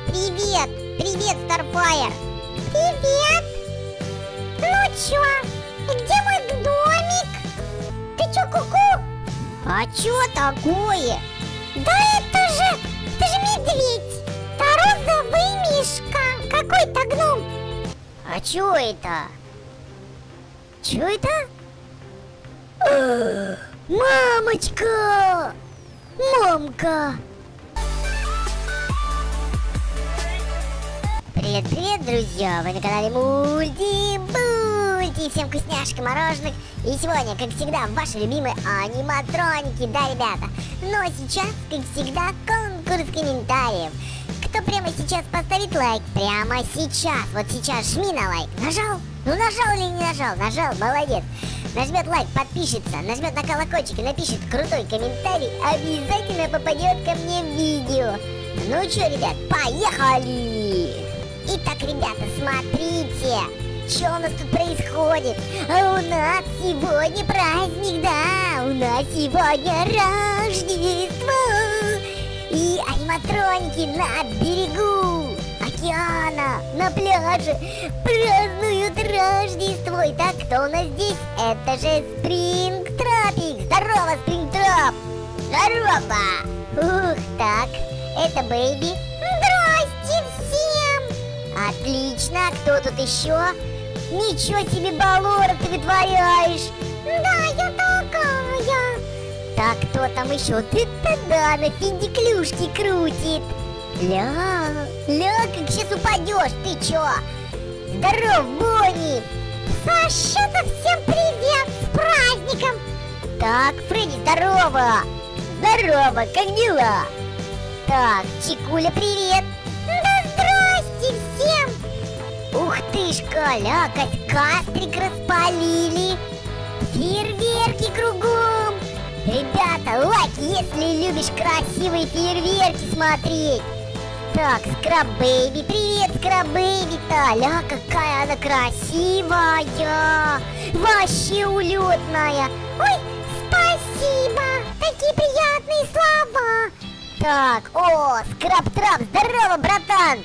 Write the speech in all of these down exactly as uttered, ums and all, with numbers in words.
Привет! Привет, Starfire! Привет! Ну чё, где мой домик? Ты чё, куку? А чё такое? Да это же, это же медведь! Да розовый мишка! Какой-то гном! А чё это? Чё это? А, мамочка! Мамка! Привет-привет, друзья! Вы на канале Мульти Бульти! Всем вкусняшек и мороженых! И сегодня, как всегда, ваши любимые аниматроники, да, ребята? Но сейчас, как всегда, конкурс комментариев. Кто прямо сейчас поставит лайк? Прямо сейчас! Вот сейчас жми на лайк! Нажал? Ну нажал или не нажал? Нажал, молодец! Нажмет лайк, подпишется, нажмет на колокольчик и напишет крутой комментарий, обязательно попадет ко мне в видео. Ну что, ребят, поехали! Итак, ребята, смотрите, что у нас тут происходит. А у нас сегодня праздник, да, у нас сегодня Рождество. И аниматроники на берегу океана, на пляже празднуют Рождество. Итак, кто у нас здесь? Это же Спрингтропик. Здорово, Спрингтроп. Здорово. Ух, так, это Бэйби. Здрасте всем. Отлично, кто тут еще? Ничего себе, Балора, ты вытворяешь. Да, я такая. Так, кто там еще? Ты-то да, на финдиклюшке крутит. Ля, ля, как сейчас упадешь, ты чё? Здоров, Бонни! Саша-то всем привет, с праздником! Так, Фредди, здорово! Здорово, как дела? Так, Чикуля, привет! Да здрасте всем! Ух ты ж, ля, кострик распалили! Фейерверки кругом! Ребята, лайк, если любишь красивые фейерверки смотреть! Так, Скраб-бэйби, привет, Скраб-бэйби-то! Ля, какая она красивая! Вообще улетная! Ой, спасибо! Такие приятные слова! Так, о, Скраб-трап, здорово, братан!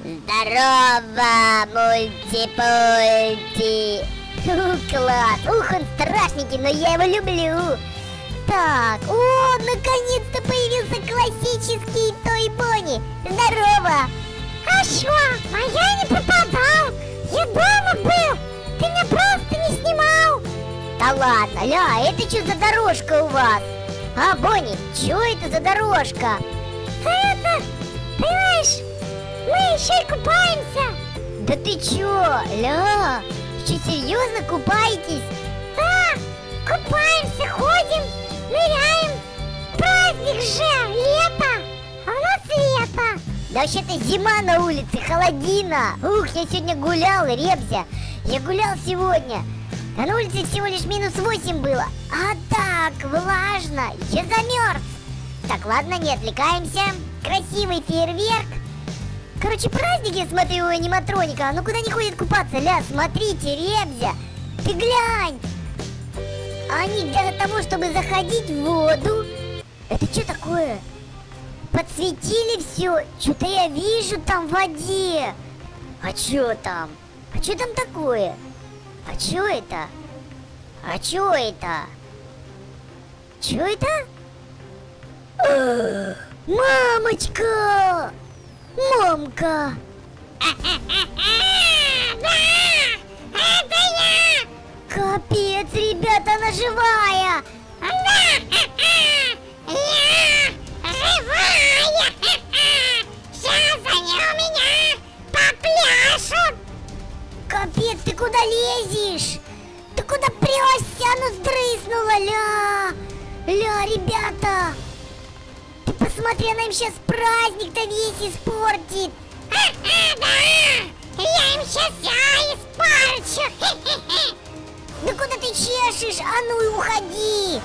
Здорово, Мульти-Пульти! Класс! Ух, он страшненький, но я его люблю! Так, о, наконец-то появился классический Той Бонни. Здорово. А шо, а я не пропадал. Я дома был. Ты меня просто не снимал. Да ладно, ля, это что за дорожка у вас? А, Бонни, что это за дорожка? Это, понимаешь, мы еще и купаемся. Да ты чё, ля, что, серьезно купаетесь? Да, купаемся, ходим. Ныряем! Праздник же! Лето! А у нас лето! Да вообще-то зима на улице, холодина! Ух, я сегодня гулял, Ребзя! Я гулял сегодня! А на улице всего лишь минус восемь было! А так, влажно! Я замерз! Так, ладно, не отвлекаемся! Красивый фейерверк! Короче, праздник, я смотрю, у аниматроника! А ну куда не ходит купаться? Ля, смотрите, Ребзя! Ты глянь! Они для того, чтобы заходить в воду. Это что такое? Подсветили все. Что-то я вижу там в воде. А что там? А что там такое? А что это? А что это? Что это? А, мамочка! Мамка! Это я! Капец, ребята, она живая! Да! Я живая! Сейчас они у меня попляшут! Капец, ты куда лезешь? Ты куда прешься? Ну сдрыснула, ля! Ля, ребята! Ты посмотри, она им сейчас праздник-то весь испортит! Да! Я им сейчас все испорчу! Да куда ты чешешь? А ну и уходи!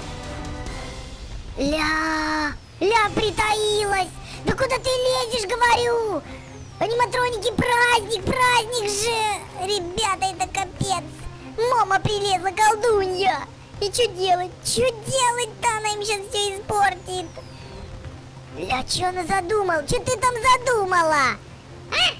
Ля, ля, притаилась! Да куда ты лезешь, говорю? Аниматроники, праздник, праздник же! Ребята, это капец! Мама прилезла, колдунья! И что делать? Что делать-то? Она им сейчас все испортит! Ля, что она задумала? Что ты там задумала?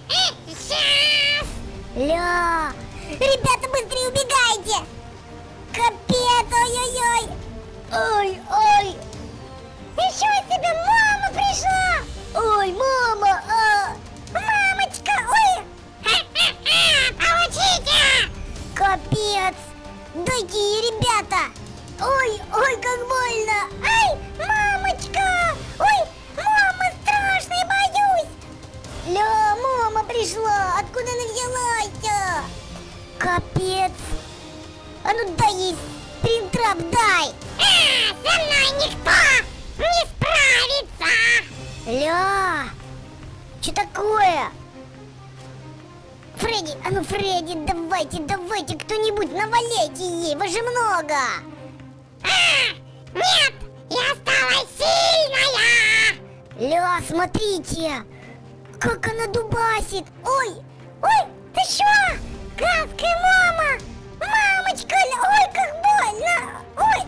Сейчас! Ля! Ребята, быстрее убегайте! Капец, ой-ой-ой! Ой-ой! Ничего себе, мама пришла! Ой, мама! А! Мамочка, ой! Ха-ха-ха! Получите! Капец! Дайте ей, ребята! Ой, ой, как больно! Ай, мамочка! Ой, мама, страшно, я боюсь! Ля, мама пришла! Откуда она взялась-то? Капец! А ну дай ей спринтрап, дай! А, со мной никто не справится! Ля! Что такое? Фредди, а ну Фредди, давайте, давайте, кто-нибудь наваляйте ей, вас же много! А, нет, я стала сильная! Ля, смотрите! Как она дубасит! Ой! Ой, ты что? Гадкая мама! Мамочка, ой, как больно! Ой!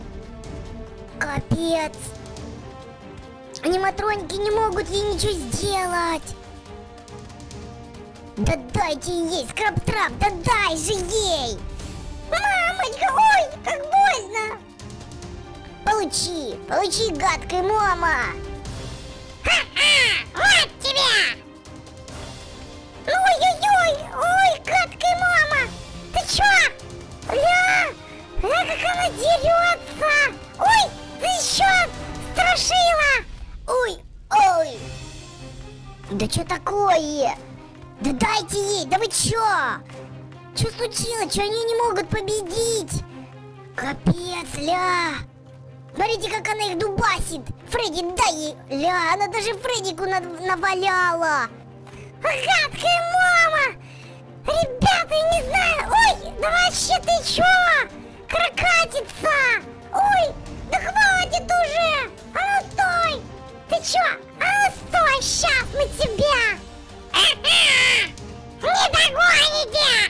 Капец! Аниматроники не могут ей ничего сделать! Да дайте ей, скрабтрап, да дай же ей! Мамочка, ой, как больно! Получи, получи, гадкая мама! Ха-ха! Вот тебе! Ой-ой-ой! Ой, гадкая мама! Ты чё? Ля! Ля, как она дерется! Ой, ты чё? Страшила! Ой, ой! Да что такое? Да дайте ей, да вы чё? Что случилось? Чё они не могут победить? Капец, ля! Смотрите, как она их дубасит! Фредди, дай ей! Ля, она даже Фреддику нав- наваляла! Гадкая мама! Ребята, я не знаю! Ой, да вообще ты чё? Крокатица! Ой, да хватит уже! А ну стой! Ты чё? А ну стой! Сейчас мы тебя! Ага! Не догоните!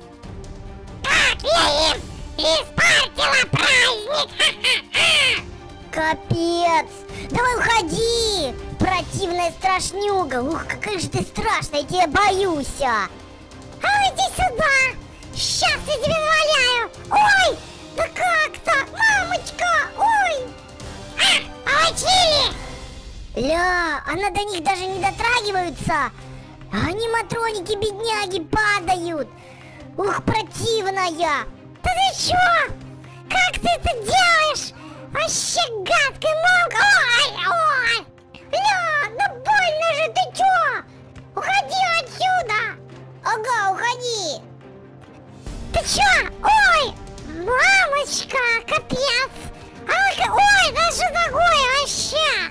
Как я им испортила праздник! Ха-ха-ха! Капец! Давай уходи! Противная страшнюга! Ух, какая же ты страшная, я тебя боюсь! А А иди сюда! Сейчас я тебе наваляю! Ой! Да как так? Мамочка! Ой! А! Получили! ля, она до них даже не дотрагиваются! А аниматроники, бедняги, падают! Ух, противная! Да ты чё? Как ты это делаешь? Вообще гадкая мамка! Ой! Ой! Ля, да больно же, ты чё? Уходи отсюда! Ага, уходи! Ты чё? Ой! Мамочка, капец! А ну-ка, ой, да что такое вообще?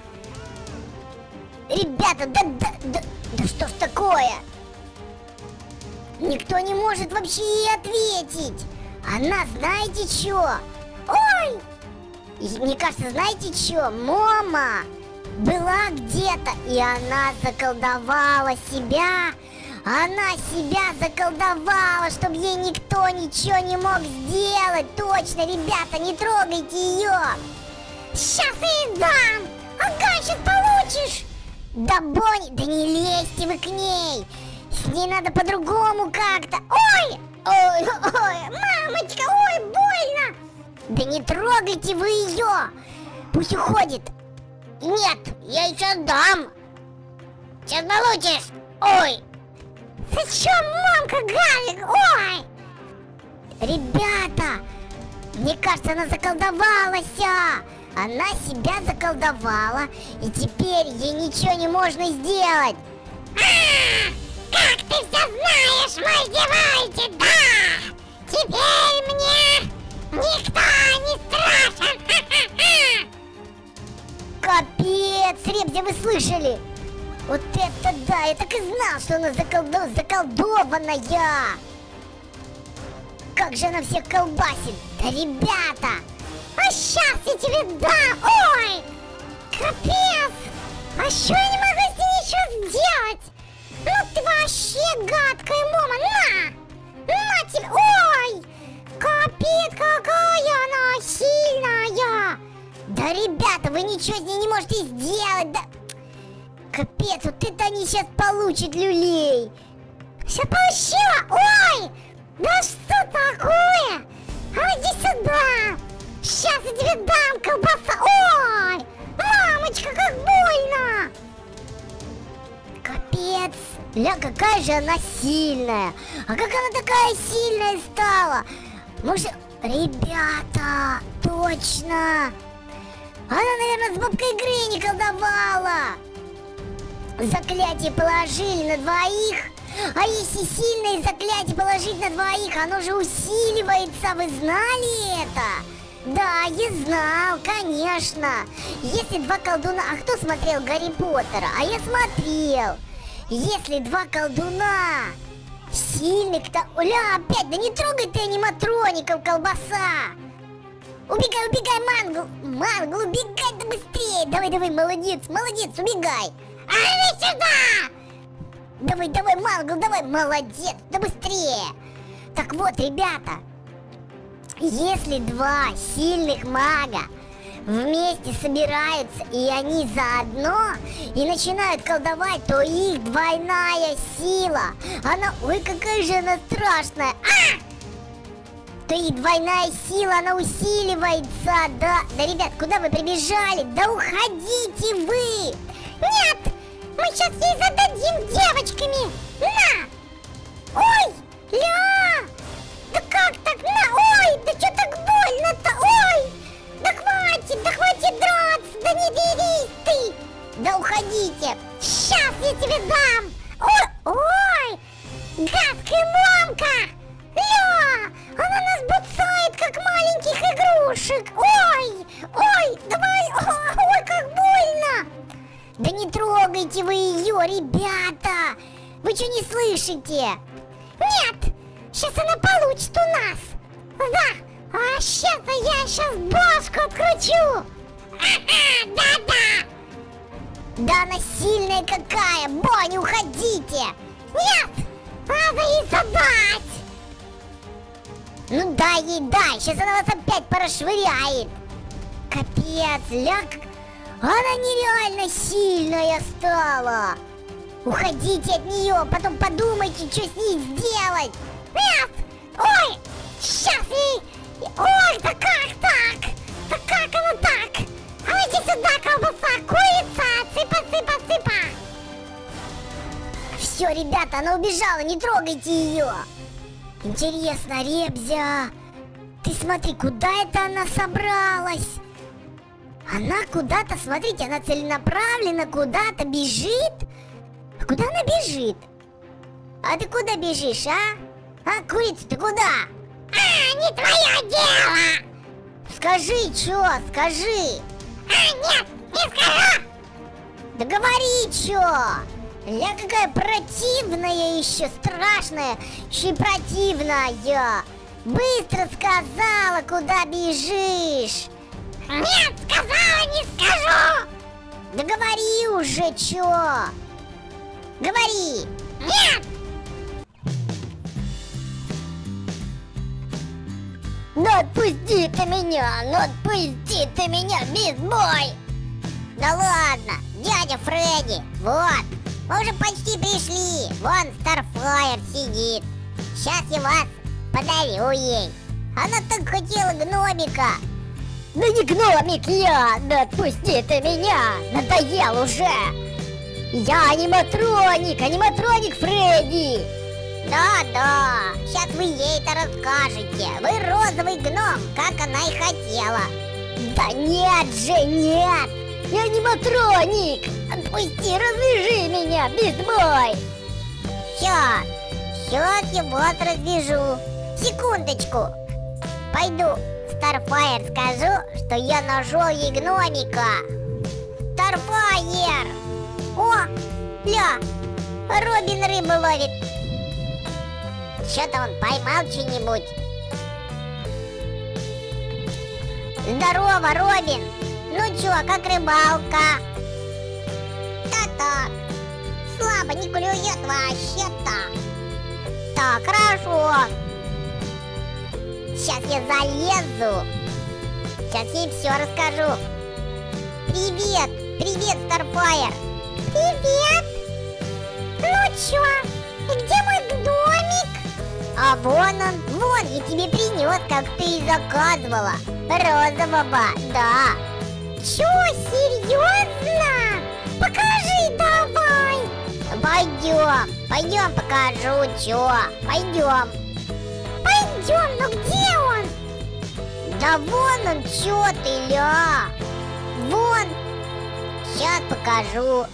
Ребята, да, да, да, да что ж такое? Никто не может вообще ей ответить! Она знаете чё? Ой! И мне кажется, знаете чё? Мама была где-то, и она заколдовала себя. Она себя заколдовала, чтобы ей никто ничего не мог сделать. Точно, ребята, не трогайте ее. Сейчас я ей дам! Ага, сейчас получишь! Да Бонни, да не лезьте вы к ней. С ней надо по-другому как-то. Ой! Ой, ой, Мамочка, ой, больно! да не трогайте вы ее. Пусть уходит. Нет, я еще дам. Сейчас получишь. Ой. Ты чё, мамка, Галик? Ой! Ребята, мне кажется, она заколдовалась. Она себя заколдовала, и теперь ей ничего не можно сделать. А, как ты все знаешь, мой девайчик, да! Теперь мне никто не страшен! Ха-ха-ха! Капец, Ребзя, вы слышали? Вот это да, я так и знал, что она заколдо... заколдованная. Как же она всех колбасит. Да, ребята! А сейчас я тебе дам! Ой! Капец! А что я не могу с ней ничего сделать? Ну ты вообще гадкая мама! На! На тебе! Ой! Капец, какая она сильная! Да, ребята, вы ничего с ней не можете сделать. Да... Капец, вот это они сейчас получат люлей. Все получила? Ой! Да что такое? А иди сюда! Сейчас я тебе дам колбаса! Ой! Мамочка, как больно! Капец! Ля, какая же она сильная! А как она такая сильная стала? Может... Ребята! Точно! Она, наверное, с бабкой Гренни колдовала! Заклятие положили на двоих. А если сильное заклятие положить на двоих, оно же усиливается. Вы знали это? Да, я знал, конечно. Если два колдуна... А кто смотрел Гарри Поттера? А я смотрел. Если два колдуна сильных, то... Ля, опять, да не трогай ты аниматроников, колбаса. Убегай, убегай, Мангл. Мангл, убегай, да быстрее. Давай, давай, молодец, молодец, убегай. А иди сюда! Давай, давай, Мангл, давай, молодец, да быстрее. Так вот, ребята, если два сильных мага вместе собираются, и они заодно, и начинают колдовать, то их двойная сила, она, ой, какая же она страшная, а! То их двойная сила, она усиливается, да, да, ребят, куда вы прибежали? Да уходите вы! Нет, мы сейчас ей зададим девочками, на! Ой, ля! Да как так, на, ой, да что так больно-то, ой! Да хватит, да хватит драться, да не дерись ты! Да уходите! Сейчас я тебе дам! Ой, ой! Гадкая мамка! Ля! Она нас буцает, как маленьких игрушек! Ой! Ой! Давай! Ой, ой, как больно! Да не трогайте вы ее, ребята! Вы что, не слышите? Нет! Сейчас она получит у нас! Да! А сейчас-то я сейчас башку откручу! Ага, да-да! Да она сильная какая! Бонни, уходите! Нет! Надо ей задать! Ну дай ей, дай! Сейчас она вас опять порасшвыряет! Капец, ляг! Она нереально сильная стала! Уходите от нее, потом подумайте, что с ней сделать! Нет! Ой! Сейчас ей... Ой, да как так? Да как оно так? А иди сюда, колбаса, курица! Цыпа, цыпа, цыпа! Все, ребята, она убежала, не трогайте ее! Интересно, Ребзя, ты смотри, куда это она собралась? Она куда-то, смотрите, она целенаправленно куда-то бежит? А куда она бежит? А ты куда бежишь, а? А, курица, ты куда? А, не твое дело! Скажи, чё, скажи! А, нет, не скажу! Да говори, чё! Ля, какая противная еще, страшная, еще и противная! Быстро сказала, куда бежишь! Нет, сказала, не скажу! Да говори уже, чё! Говори! Нет! Ну отпусти ты меня! Ну отпусти ты меня, битбой! Да ладно, дядя Фредди, вот! Мы уже почти пришли! Вон Старфайр сидит! Сейчас я вас подарю ей! Она так хотела гномика! Да не гномик я! Да отпусти ты меня! Надоел уже! Я аниматроник! Аниматроник Фредди! Да-да! Сейчас вы ей это расскажете! Вы розовый гном, как она и хотела! Да нет же, нет! Я аниматроник! Отпусти, развяжи меня, битбой! Сейчас! Сейчас я вас развяжу! Секундочку! Пойду Старфайр скажу, что я нашел ей гномика! Старфайр! О! Ля! Робин рыбу ловит! Что-то он поймал что-нибудь. Здорово, Робин! Ну чё, как рыбалка? Да-так. Слабо не клюет вообще-то. Так, хорошо. Сейчас я залезу. Сейчас ей все расскажу. Привет! Привет, Старфайр! Привет! Ну чё, и где мой домик? А вон он, вон, я тебе принес, как ты и заказывала. Розового, да. Чё, серьезно? Покажи давай. Пойдем, пойдем покажу, чё. Пойдем. Пойдем, но где он? Да вон он, чё ты, ля. Вон. Сейчас покажу.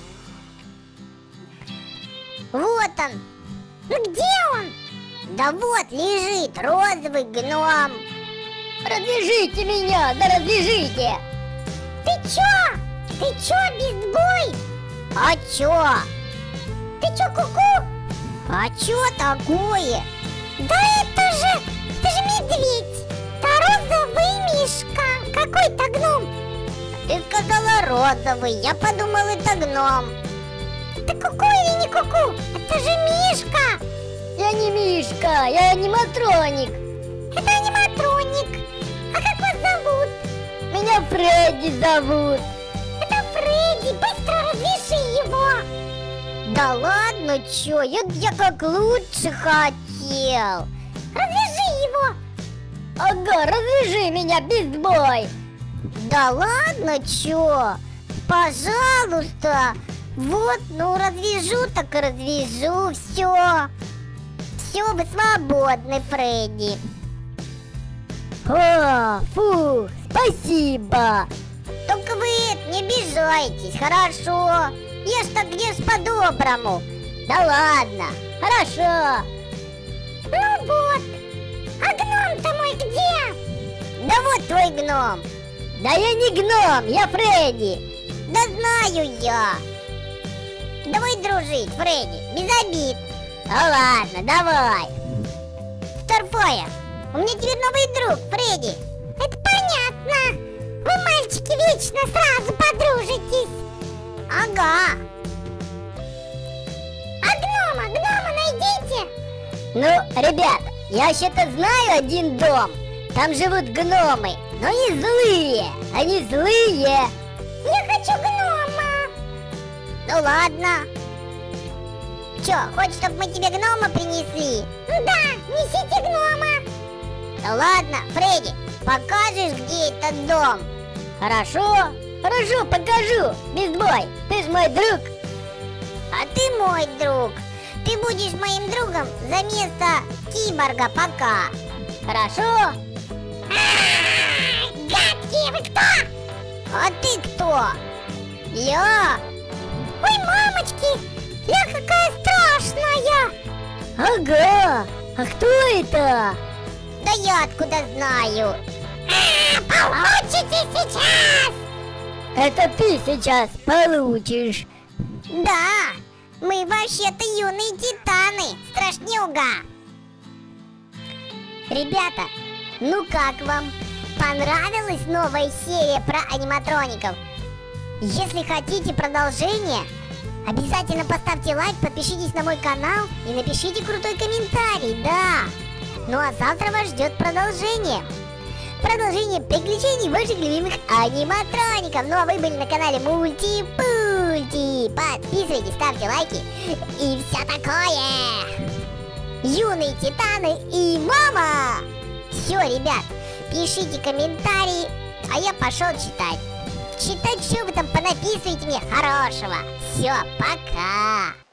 Вот он. Ну где он? Да вот лежит розовый гном. Развяжите меня, да развяжите. Ты чё? Ты чё, безбой? А чё? Ты чё, куку? А чё такое? Да это же, это же медведь. Да розовый мишка. Какой-то гном. Ты сказала розовый, я подумал, это гном. Ты куку или не куку? Это же мишка. Я не мишка, я аниматроник. Это аниматроник. А как вас зовут? Меня Фредди зовут. Это Фредди, быстро развяжи его. Да ладно, чё, я, я как лучше хотел. Развяжи его. Ага, развяжи меня, безбой. Да ладно, чё, пожалуйста. Вот, ну развяжу, так и развяжу, все. Все, вы свободны, Фредди. О, фу, спасибо. Только вы не обижайтесь, хорошо? Я ж так, я ж по-доброму. Да ладно, хорошо. Ну вот. А гном-то мой где? Да вот твой гном. Да я не гном, я Фредди. Да знаю я. Давай дружить, Фредди, без обид. Да ладно, давай. Старфая, у меня теперь новый друг, Фредди. Это понятно. Вы, мальчики, вечно сразу подружитесь. Ага. А гнома, гнома найдите. Ну, ребят, я вообще-то знаю один дом. Там живут гномы, но не злые. Они злые. Я хочу гнома. Ну ладно. Чё, хочешь, чтобы мы тебе гнома принесли? Да, несите гнома. Ну ладно, Фредди, покажешь, где этот дом? Хорошо, хорошо, покажу, безбой, ты ж мой друг. А ты мой друг. Ты будешь моим другом за место киборга пока. Хорошо? А-а-а, гадкие, вы кто? А ты кто? Я. Ой, мамочки, я какая страшная. Ага, а кто это? Да я откуда знаю? А, получите сейчас. Это ты сейчас получишь. Да, мы вообще-то юные титаны, страшнюга. Ребята, ну как вам? Понравилась новая серия про аниматроников? Если хотите продолжение, обязательно поставьте лайк, подпишитесь на мой канал и напишите крутой комментарий, да. Ну а завтра вас ждет продолжение. Продолжение приключений ваших любимых аниматроников. Ну а вы были на канале Мульти-Пульти. Подписывайтесь, ставьте лайки и все такое. Юные титаны и мама. Все, ребят, пишите комментарии, а я пошел читать. Читать, что вы там понаписываете мне хорошего. Все, пока.